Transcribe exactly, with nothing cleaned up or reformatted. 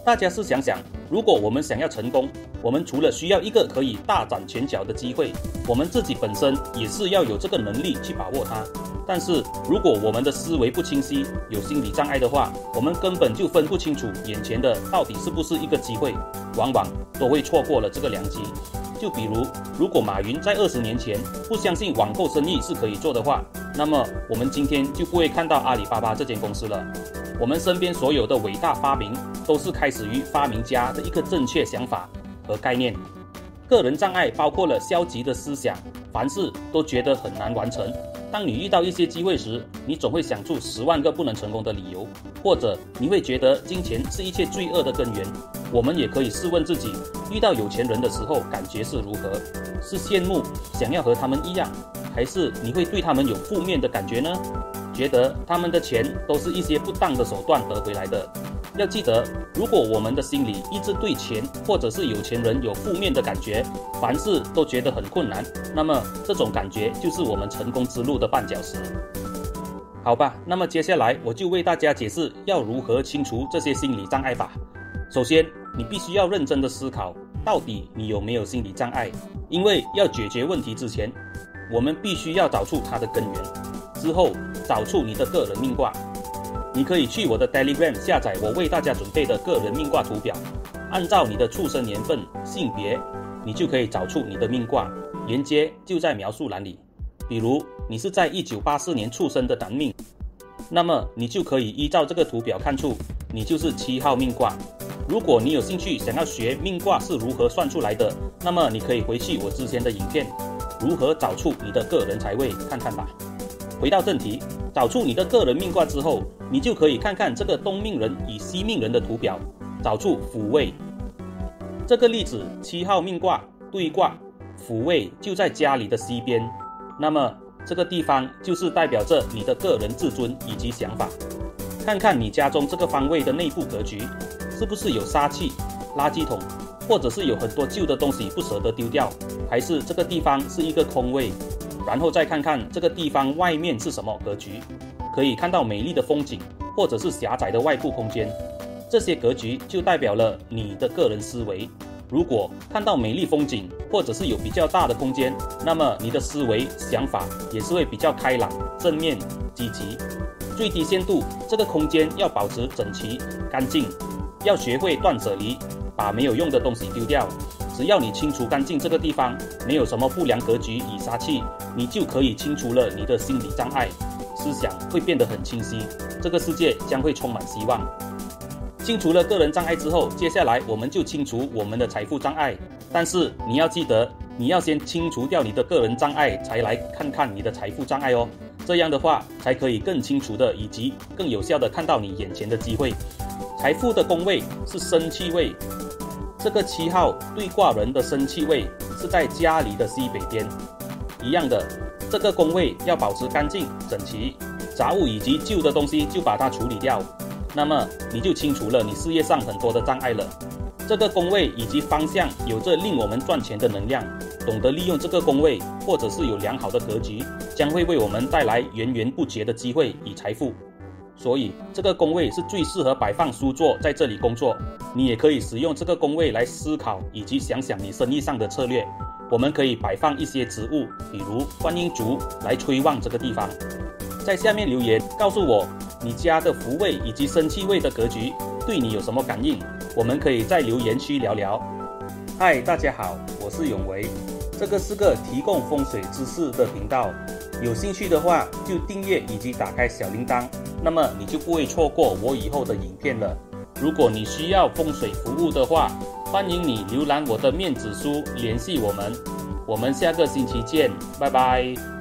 大家试想想，如果我们想要成功，我们除了需要一个可以大展拳脚的机会，我们自己本身也是要有这个能力去把握它。但是如果我们的思维不清晰，有心理障碍的话，我们根本就分不清楚眼前的到底是不是一个机会，往往都会错过了这个良机。就比如，如果马云在二十年前不相信网购生意是可以做的话，那么我们今天就不会看到阿里巴巴这间公司了。我们身边所有的伟大发明，都是开始于发明家的一个正确想法和概念。个人障碍包括了消极的思想，凡事都觉得很难完成。当你遇到一些机会时，你总会想出十万个不能成功的理由，或者你会觉得金钱是一切罪恶的根源。我们也可以试问自己，遇到有钱人的时候感觉是如何？是羡慕，想要和他们一样，还是你会对他们有负面的感觉呢？觉得他们的钱都是一些不当的手段得回来的。要记得，如果我们的心里一直对钱或者是有钱人有负面的感觉，凡事都觉得很困难，那么这种感觉就是我们成功之路的绊脚石。好吧，那么接下来我就为大家解释要如何清除这些心理障碍吧。首先，你必须要认真的思考，到底你有没有心理障碍？因为要解决问题之前，我们必须要找出它的根源，之后找出你的个人命卦。你可以去我的 Telegram 下载我为大家准备的个人命卦图表，按照你的出生年份、性别，你就可以找出你的命卦，连接就在描述栏里。比如你是在一九八四年出生的男命，那么你就可以依照这个图表看出你就是七号命卦。如果你有兴趣想要学命卦是如何算出来的，那么你可以回去我之前的影片如何找出你的个人财位看看吧。回到正题，找出你的个人命卦之后，你就可以看看这个东命人与西命人的图表，找出府位。这个例子，七号命卦对卦，府位就在家里的西边，那么这个地方就是代表着你的个人自尊以及想法。看看你家中这个方位的内部格局，是不是有杀气、垃圾桶，或者是有很多旧的东西不舍得丢掉，还是这个地方是一个空位？然后再看看这个地方外面是什么格局，可以看到美丽的风景，或者是狭窄的外部空间。这些格局就代表了你的个人思维。如果看到美丽风景，或者是有比较大的空间，那么你的思维想法也是会比较开朗、正面、积极。最低限度，这个空间要保持整齐、干净，要学会断舍离，把没有用的东西丢掉。只要你清除干净这个地方，没有什么不良格局与杀气，你就可以清除了你的心理障碍，思想会变得很清晰，这个世界将会充满希望。清除了个人障碍之后，接下来我们就清除我们的财富障碍。但是你要记得，你要先清除掉你的个人障碍，才来看看你的财富障碍哦。这样的话，才可以更清楚的以及更有效的看到你眼前的机会。财富的宫位是生气位。这个七号对卦人的生气位是在家里的西北边，一样的，这个宫位要保持干净整齐，杂物以及旧的东西就把它处理掉，那么你就清除了你事业上很多的障碍了。这个宫位以及方向有着令我们赚钱的能量，懂得利用这个宫位，或者是有良好的格局，将会为我们带来源源不绝的机会与财富。所以这个宫位是最适合摆放书桌在这里工作。你也可以使用这个宫位来思考以及想想你生意上的策略。我们可以摆放一些植物，比如观音竹，来催旺这个地方。在下面留言告诉我你家的福位以及生气位的格局对你有什么感应，我们可以在留言区聊聊。嗨，大家好，我是永维，这个是个提供风水知识的频道，有兴趣的话就订阅以及打开小铃铛，那么你就不会错过我以后的影片了。如果你需要风水服务的话，欢迎你浏览我的面子书联系我们。我们下个星期见，拜拜。